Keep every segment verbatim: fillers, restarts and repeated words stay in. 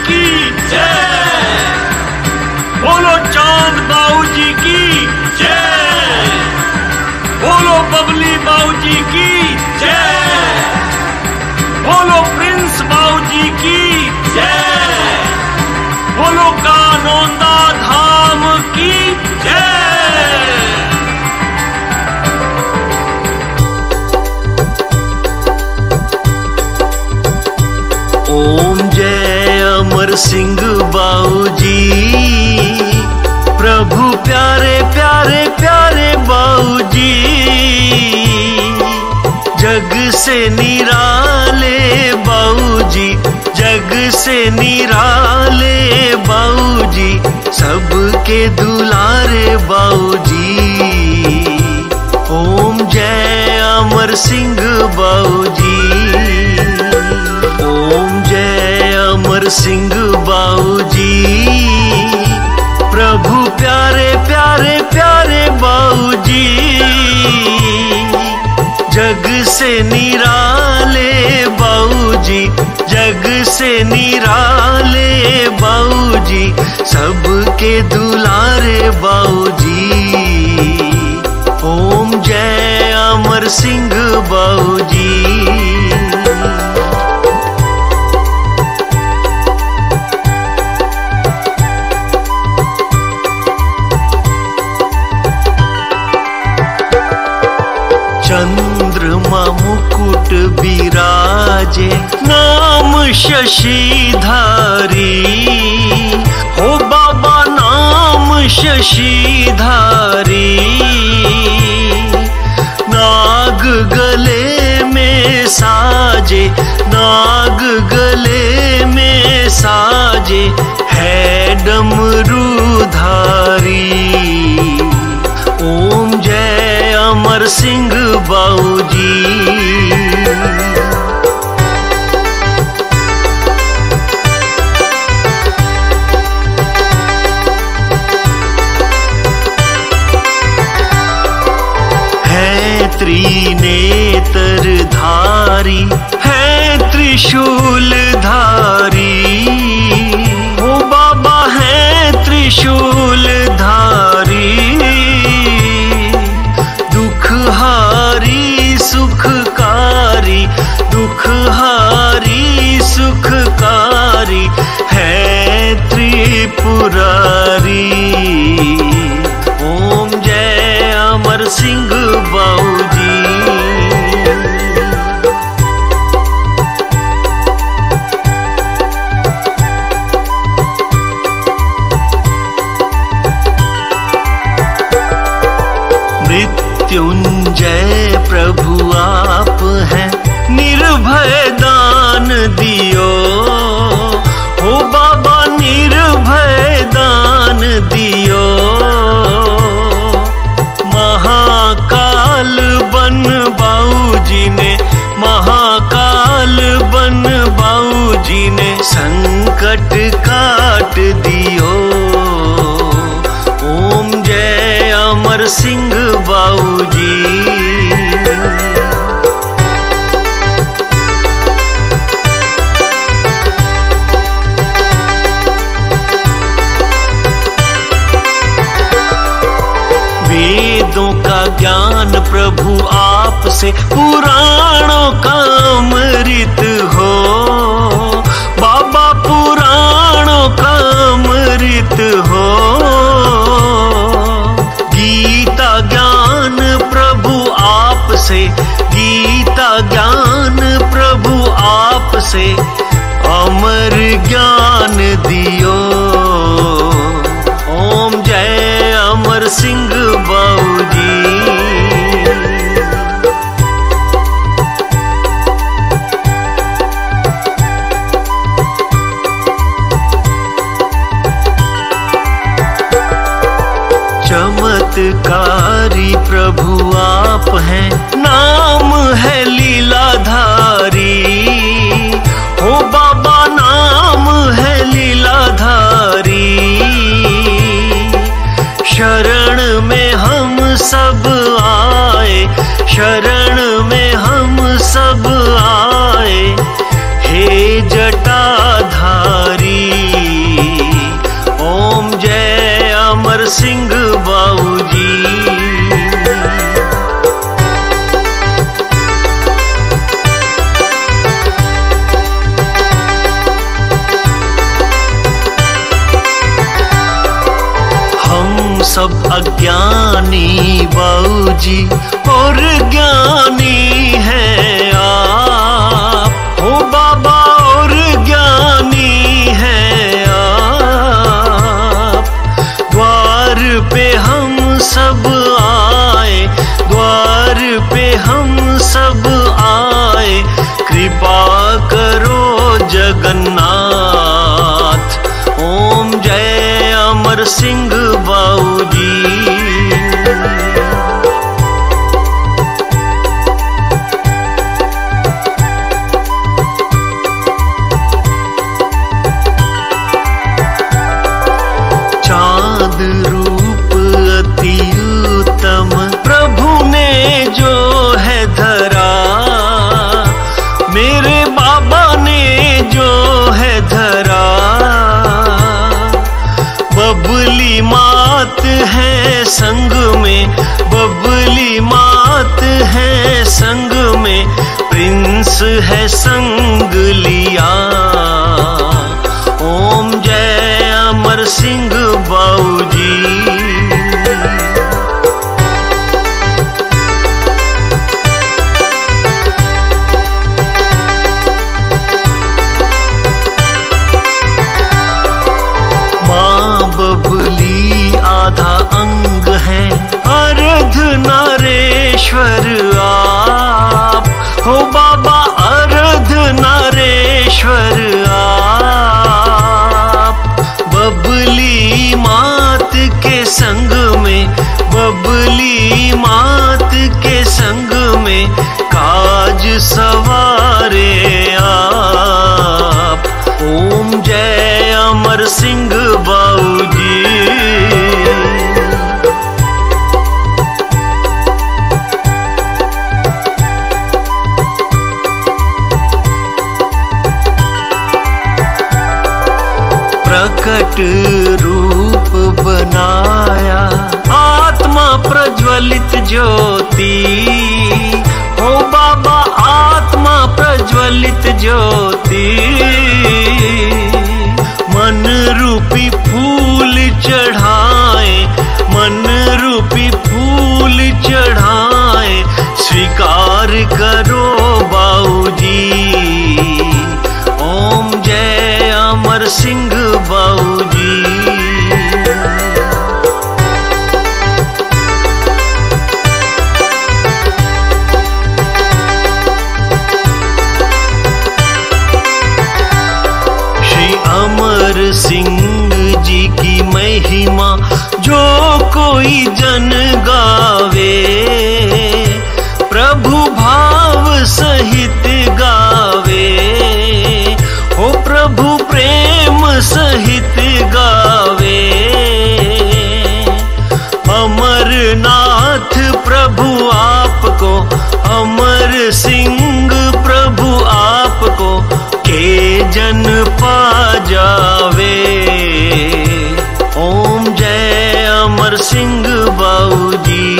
की जय, बोलो चांद बाऊ जी की जय, बोलो बबली बाऊ जी की जय, बोलो प्रिंस बाऊ जी की जय, बोलो कानोंदा धाम की जय। ओम जय अमर सिंह बाऊ जी, प्रभु प्यारे प्यारे प्यारे बाऊ जी, जग से निराले बाऊ जी, जग से निराले बाऊ जी, सबके दुलारे बाऊ जी। ओम जय अमर सिंह बाऊ जी, ओम जय अमर सिंह बाऊ जी, प्रभु प्यारे प्यारे प्यारे बाऊ जी, जग से निराले बाऊ जी, जग से निराले बाऊ जी, सबके दुलारे बाऊ जी। ओम जय अमर सिंह बाऊ जी। चंद्रमा मुकुट बिराजे, नाम शशिधारी, हो बाबा नाम शशिधारी, नाग गले में साजे, नाग गले में साजे, है डमरूधारी। ओम जय अमर सिंह बाऊ जी। है त्रिनेत्र धारी, है त्रिशूल धारी, ओ बाबा है त्रिशूल धारी, सुखकारी, दुखहारी सुखकारी, है त्रिपुरारी। ओम जय अमर सिंह बाऊ जी। मृत्युंजय प्रभु आप हैं, निर्भय दान दियो, हो बाबा निर्भय दान दियो, महाकाल बन बाऊ जी ने, महाकाल बन बाऊ जी ने, संकट काट दियो। ओम जय अमर सिंह बाऊ जी। वेदों का ज्ञान प्रभु आप से, पुराणों का अमृत हो, बाबा पुराणों का अमृत हो, गीता ज्ञान प्रभु आप से, गीता ज्ञान प्रभु आप से, अमर ज्ञान दियो। ओम जय अमर सिंह बाऊ जी। चमत्कारी प्रभु आप हैं, नाम है लीलाधारी, हो बाबा नाम है लीलाधारी, शरण में हम सब आए, शरण में हम सब आए, हे जटाधारी। सिंह बाऊजी। हम सब अज्ञानी बाऊजी और ज्ञानी हैं आप, हो बाबा और ज्ञानी हैं आप। द्वार पे हम सब आए, द्वार पे हम सब आए, कृपा करो जगन्नाथ। ओम जय अमर सिंह बाऊजी। चाँद रूप अति उत्तम प्रभु ने जो है धरा, मेरे बाबा ने जो है धरा। बबली मात है संग में, बबली मात है संग में, प्रिंस है संग लिया। ओम जय अमर सिंह बाऊजी। बबली आधा अंग है, अर्ध नारेश्वर आप, हो बाबा अर्ध नारेश्वर आप। बबली मात के संग में, बबली मात के संग में, काज सवारे आप। ओम जय अमर सिंह बाऊजी। प्रकट रूप बनाया, आत्मा प्रज्वलित ज्योति, हो बाबा आत्मा प्रज्वलित ज्योति। मन रूपी फूल चढ़ाए, मन रूपी फूल चढ़ाए, स्वीकार करो बाऊजी। ओम जय अमर सिंह बाऊजी। अमर सिंह जी की महिमा जो कोई जन गावे, प्रभु भाव सहित गावे, हो प्रभु प्रेम सहित गावे। अमरनाथ प्रभु आपको, अमर सिंह प्रभु आपको, के जन पा जावे। ओम जय अमर सिंह बाऊजी।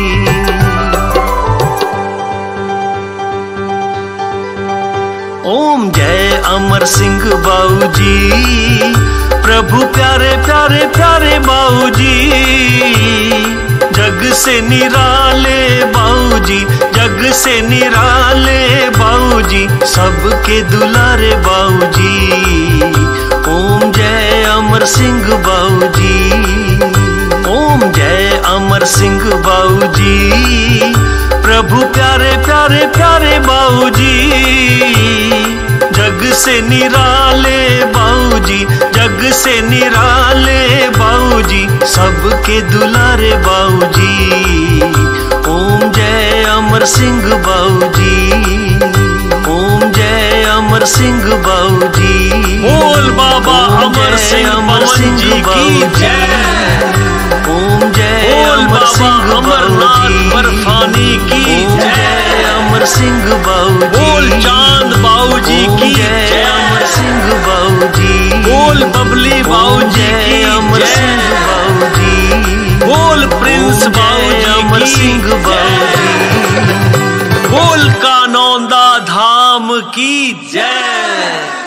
ओम जय अमर सिंह बाऊजी। प्रभु प्यारे प्यारे प्यारे बाऊजी, जग से निराले बाऊजी, जग से निराले बाऊजी, सबके दुलारे बाऊजी। ओम जय अमर सिंह बाऊजी। ओम जय अमर सिंह बाऊजी। प्रभु प्यारे प्यारे प्यारे बाऊजी, जग से निराले बाऊजी, जग से निराले बाऊजी, सबके दुलारे बाऊजी। ओम जय अमर सिंह बाऊजी। ओम जय अमर सिंह बाऊजी। बोल बाबा अमर सिंह पवन जी की जय। ओम जय अमर सिंह अमरनाथ बर्फानी की जय। अमर सिंह बाऊजी। बोल चांद बाऊजी की जय। अमर सिंह बाऊजी। बोल बबली बाऊजी की अमर सिंह जय। बाऊजी। दास बाबू जी अमर सिंह बाबू जी। बोल कानौंदा धाम की जय।